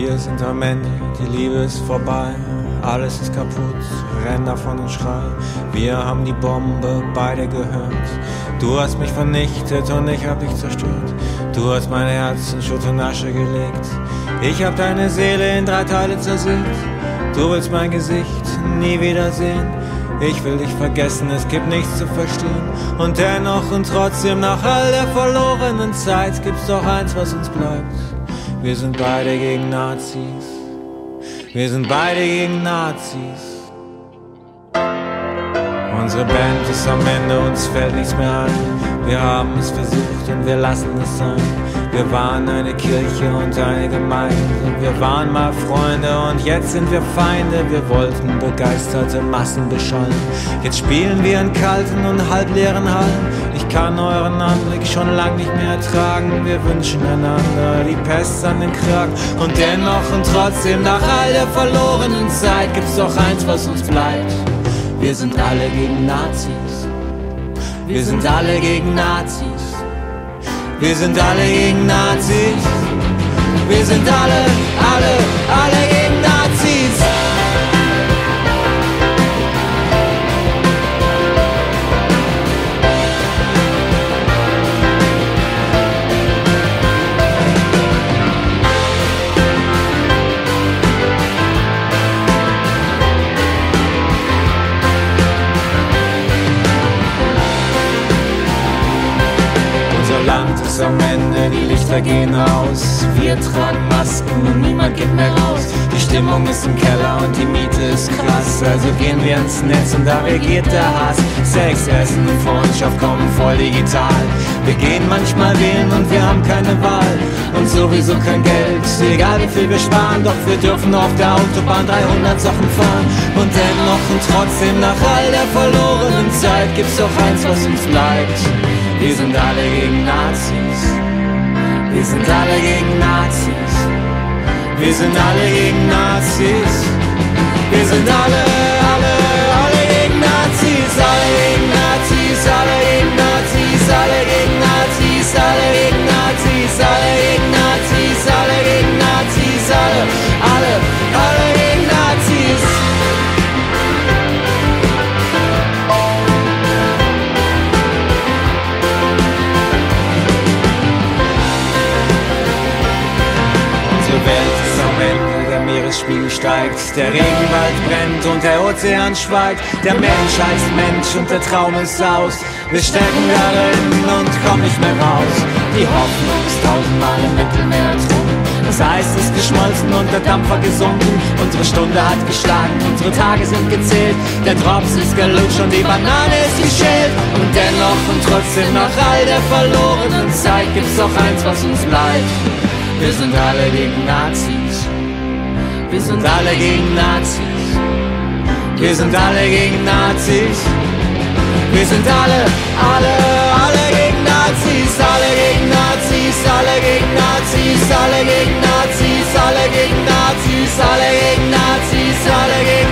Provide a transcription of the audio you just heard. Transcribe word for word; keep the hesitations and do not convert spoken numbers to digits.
Wir sind am Ende, die Liebe ist vorbei. Alles ist kaputt, renn davon und schrei. Wir haben die Bombe beide gehört. Du hast mich vernichtet und ich hab dich zerstört. Du hast mein Herz in Schutt und Asche gelegt. Ich hab deine Seele in drei Teile zersägt. Du willst mein Gesicht nie wiedersehen. Ich will dich vergessen, es gibt nichts zu verstehen. Und dennoch und trotzdem nach all der verlorenen Zeit gibt's doch eins, was uns bleibt. Wir sind beide gegen Nazis. Wir sind beide gegen Nazis. Unsere Band ist am Ende, uns fällt nichts mehr ein. Wir haben es versucht und wir lassen es sein. Wir waren eine Kirche und eine Gemeinde. Wir waren mal Freunde und jetzt sind wir Feinde. Wir wollten begeisterte Massen beschallen. Jetzt spielen wir in kalten und halbleeren Hallen. Ich kann euren Anblick schon lang nicht mehr ertragen. Wir wünschen einander die Pest an den Kragen. Und dennoch und trotzdem nach all der verlorenen Zeit gibt's doch eins, was uns bleibt. Wir sind alle gegen Nazis. Wir sind alle gegen Nazis. Wir sind alle gegen Nazis. Wir sind alle, alle, alle gegen Nazis. Land ist am Ende, die Lichter gehen aus. Wir tragen Masken und niemand geht mehr raus. Die Stimmung ist im Keller und die Miete ist krass. Also gehen wir ins Netz und da regiert der Hass. Sex, Essen und Freundschaft kommen voll digital. Wir gehen manchmal wählen und wir haben keine Wahl. Und sowieso kein Geld, egal wie viel wir sparen. Doch wir dürfen auf der Autobahn dreihundert Sachen fahren. Und dennoch und trotzdem nach all der verlorenen Zeit gibt's doch eins, was uns bleibt. Wir sind alle gegen Nazis. Wir sind alle gegen Nazis. Wir sind alle gegen Nazis. Wir sind alle, alle, alle gegen Nazis. Alle gegen Nazis, alle gegen Nazis, alle gegen Nazis, alle gegen Nazis, alle gegen Nazis, alle gegen Nazis, alle, alle, alle gegen Nazis. Der Meeresspiegel steigt, der Regenwald brennt und der Ozean schweigt. Der Mensch heißt Mensch und der Traum ist aus. Wir stecken da drin und kommen nicht mehr raus. Die Hoffnung ist tausendmal im Mittelmeer ertrunken. Das Eis ist geschmolzen und der Dampfer gesunken. Unsere Stunde hat geschlagen, unsere Tage sind gezählt. Der Drops ist gelutscht und die Banane ist geschält. Und dennoch und trotzdem nach all der verlorenen Zeit gibt's doch eins, was uns bleibt. Wir sind alle gegen Nazis. Wir sind alle gegen Nazis. Wir sind alle gegen Nazis. Wir sind alle, alle, alle gegen Nazis. Alle gegen Nazis, alle gegen Nazis, alle gegen Nazis, alle gegen Nazis, alle gegen Nazis, alle gegen